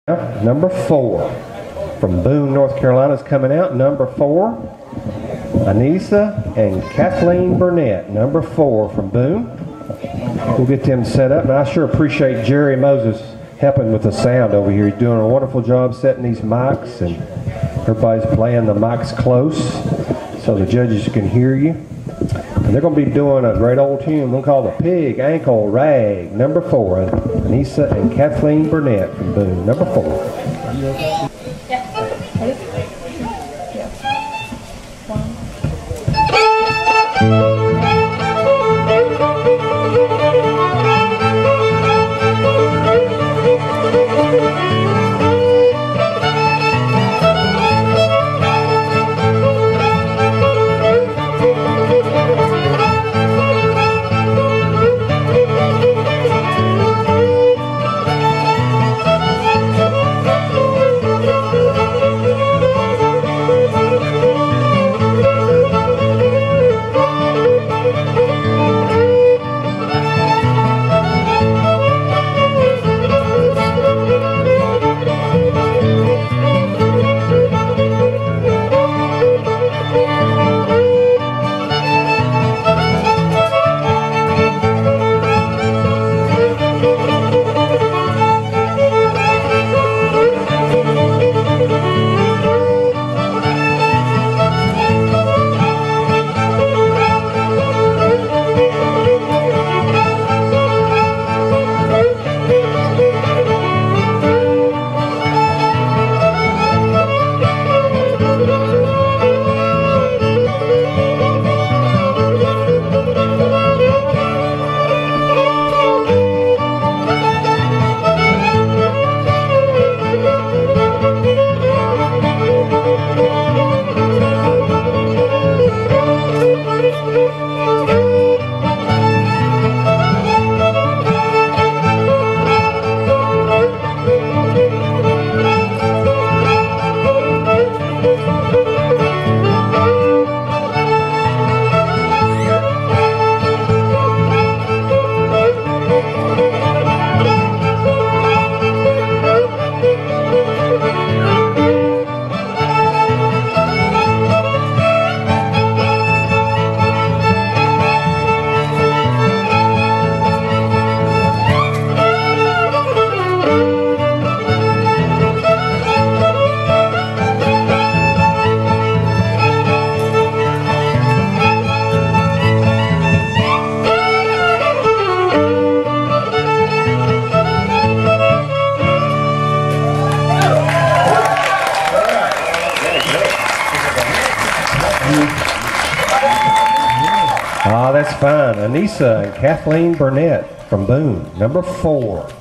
Number 4 from Boone, North Carolina is coming out. Number 4, Anissa and Kathleen Burnett. Number 4 from Boone. We'll get them set up. And I sure appreciate Jerry Moses helping with the sound over here. He's doing a wonderful job setting these mics, and everybody's playing the mics close so the judges can hear you. And they're going to be doing a great old tune we'll call the Pig Ankle Rag. Number 4, Anissa and Kathleen Burnett from Boone. Number 4. That's fine. Anissa and Kathleen Burnett from Boone. Number 4.